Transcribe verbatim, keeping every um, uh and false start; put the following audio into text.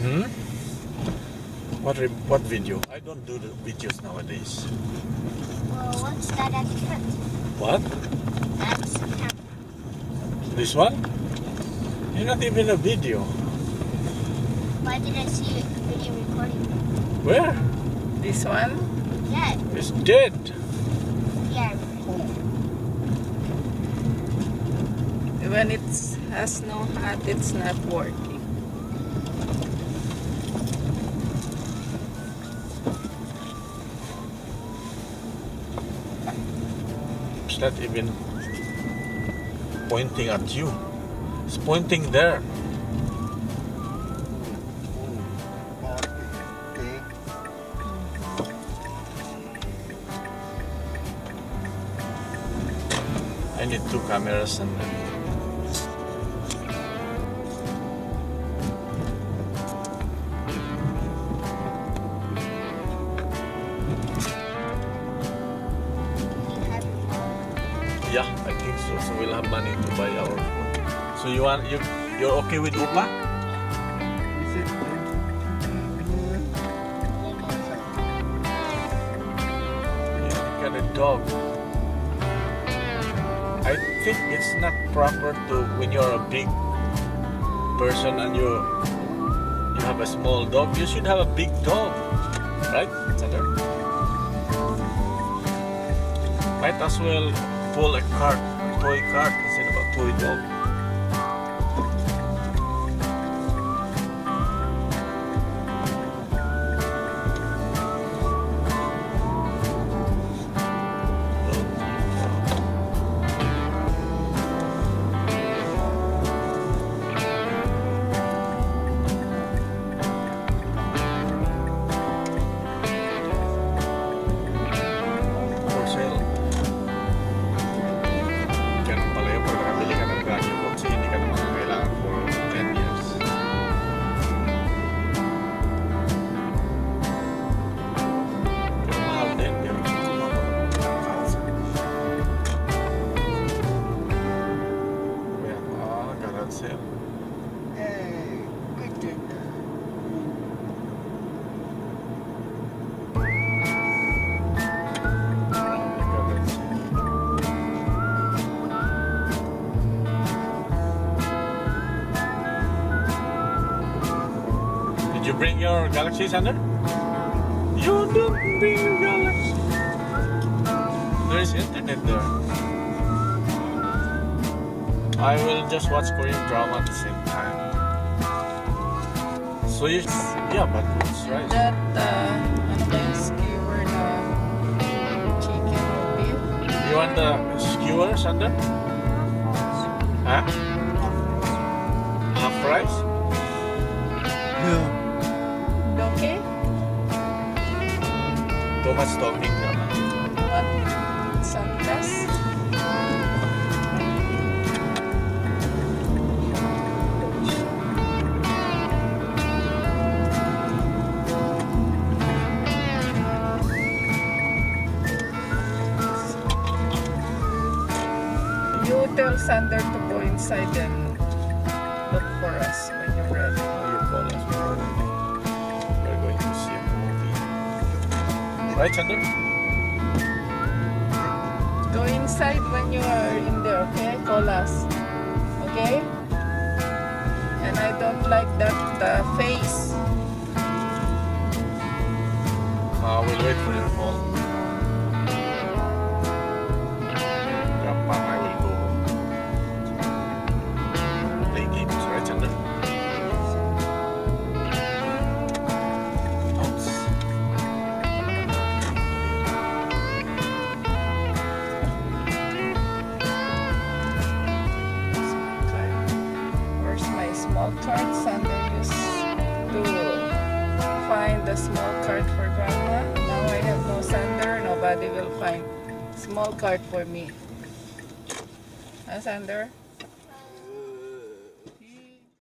Hmm? What re what video? I don't do the videos nowadays. Well, what's that at the front? What? That's the camera. This one? It's not even a video. Why did I see a video recording? Where? This one? Yeah. It's dead. Yeah. When it has no hat, it's not working. It's not even pointing at you. It's pointing there. I need two cameras and then yeah, I think so. So we'll have money to buy our food. So you want you you're okay with Upa? Yeah, look at the dog. I think it's not proper to when you're a big person and you you have a small dog. You should have a big dog, right, Sander? Might as well pull a cart, a toy cart instead of a toy dog. For sale. Ganun pala yun. Pag nakabili ka ng brand new box, hindi ka naman kailangan for ten years. Pero mahal din. Pero Ayan. Ah, garage sale. Garage sale. Did you bring your Galaxy, Sander? You didn't bring your Galaxy. There is internet there. I will just watch Korean drama at the same time. So you, yeah, but it's right. That, uh, ano ba yung skewer na chicken or beef? You want the skewer, Sander? Huh? Half price? Okay? Too much talking naman. What? Santas? You tell Sander to go inside and look for us when you're ready. Oh, you call us before we're going to see a movie. Right, Sander? Go inside when you are in there, okay? Call us. Okay? And I don't like that uh, face. Uh, we'll wait for your call. Grandpa and I will go play games, right, Sander? Outs. Where's my small card? Sander used to find the small card for Grandma. Now I have no Sander. Nobody will find small card for me. Huh, Sander?